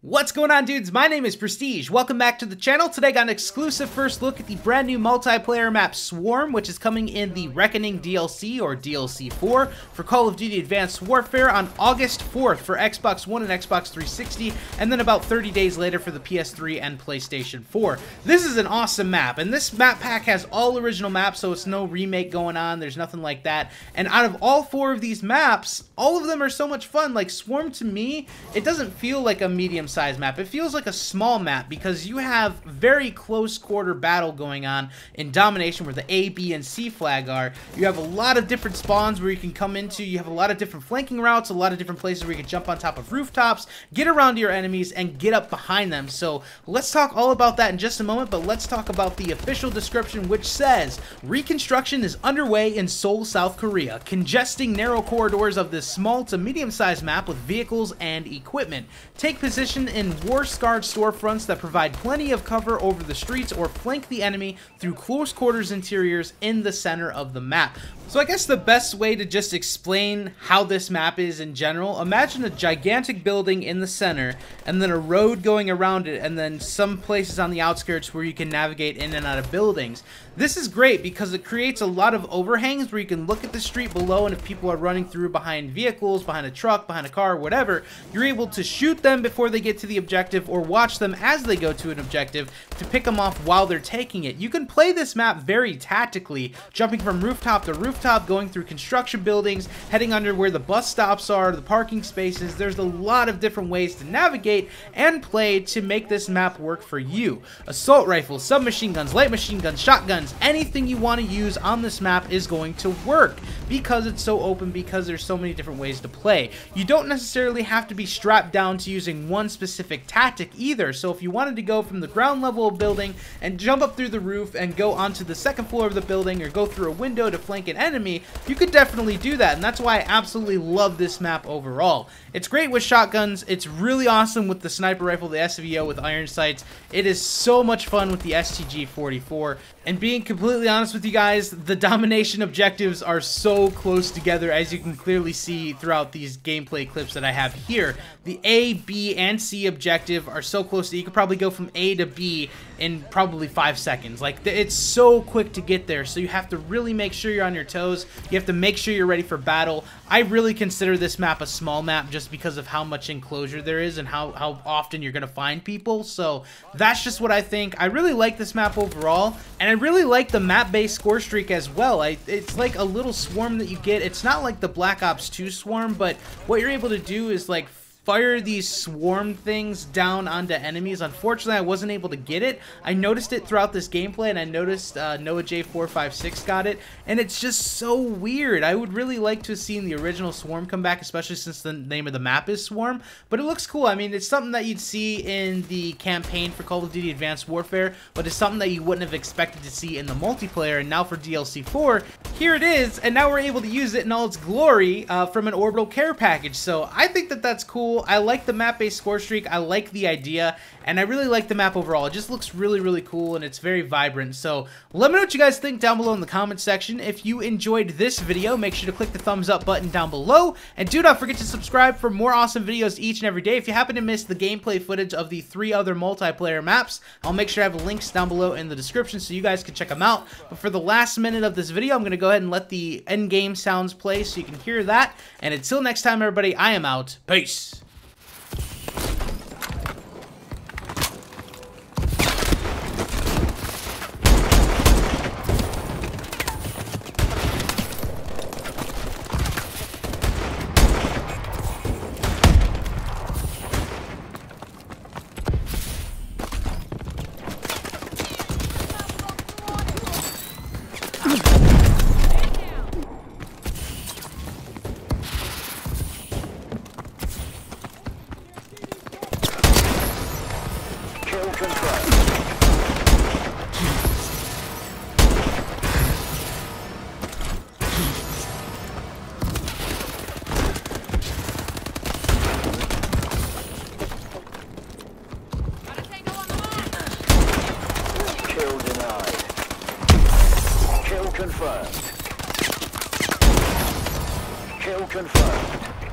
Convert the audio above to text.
What's going on, dudes? My name is Prestige. Welcome back to the channel. Today I got an exclusive first look at the brand new multiplayer map Swarm, which is coming in the Reckoning DLC or DLC 4 for Call of Duty Advanced Warfare on August 4th for Xbox One and Xbox 360, and then about 30 days later for the PS3 and PlayStation 4. This is an awesome map, and this map pack has all original maps, so it's no remake going on. There's nothing like that. And out of all four of these maps, all of them are so much fun. Like Swarm, to me, it doesn't feel like a medium-sized map. It feels like a small map because you have very close quarter battle going on in domination where the A, B, and C flag are. You have a lot of different spawns where you can come into. You have a lot of different flanking routes, a lot of different places where you can jump on top of rooftops, get around your enemies, and get up behind them. So let's talk all about that in just a moment, but let's talk about the official description, which says, reconstruction is underway in Seoul, South Korea, congesting narrow corridors of this small to medium-sized map with vehicles and equipment. Take position in war-scarred storefronts that provide plenty of cover over the streets or flank the enemy through close quarters interiors in the center of the map. So I guess the best way to just explain how this map is in general, imagine a gigantic building in the center and then a road going around it and then some places on the outskirts where you can navigate in and out of buildings. This is great because it creates a lot of overhangs where you can look at the street below, and if people are running through behind vehicles, behind a truck, behind a car, whatever, you're able to shoot them before they get to the objective or watch them as they go to an objective to pick them off while they're taking it. You can play this map very tactically, jumping from rooftop to rooftop, going through construction buildings, heading under where the bus stops are, the parking spaces. There's a lot of different ways to navigate and play to make this map work for you. Assault rifles, submachine guns, light machine guns, shotguns, anything you want to use on this map is going to work because it's so open, because there's so many different ways to play. You don't necessarily have to be strapped down to using one specific tactic either. So if you wanted to go from the ground level of building and jump up through the roof and go onto the second floor of the building or go through a window to flank an enemy, you could definitely do that, and that's why I absolutely love this map overall. It's great with shotguns. It's really awesome with the sniper rifle, the SVO with iron sights. It is so much fun with the STG-44. And being completely honest with you guys, the domination objectives are so close together, as you can clearly see throughout these gameplay clips that I have here. The A, B, and C objective are so close that you could probably go from A to B in probably 5 seconds. Like, it's so quick to get there, so you have to really make sure you're on your toes. You have to make sure you're ready for battle. I really consider this map a small map just because of how much enclosure there is and how often you're going to find people. So that's just what I think. I really like this map overall, and I really like the map-based score streak as well. It's like a little swarm that you get. It's not like the Black Ops 2 swarm, but what you're able to do is like fire these swarm things down onto enemies. Unfortunately, I wasn't able to get it. I noticed it throughout this gameplay, and I noticed Noah J456 got it, and it's just so weird. I would really like to have seen the original Swarm come back, especially since the name of the map is Swarm, but it looks cool. I mean, it's something that you'd see in the campaign for Call of Duty Advanced Warfare, but it's something that you wouldn't have expected to see in the multiplayer, and now for DLC 4, here it is, and now we're able to use it in all its glory from an orbital care package. So I think that that's cool. I like the map-based score streak. I like the idea, and I really like the map overall. It just looks really, really cool, and it's very vibrant. So let me know what you guys think down below in the comments section. If you enjoyed this video, make sure to click the thumbs up button down below, and do not forget to subscribe for more awesome videos each and every day. If you happen to miss the gameplay footage of the 3 other multiplayer maps, I'll make sure I have links down below in the description so you guys can check them out. But for the last minute of this video, I'm going to go ahead and let the end game sounds play so you can hear that. And until next time, everybody, I am out. Peace. Kill confirmed. Kill confirmed.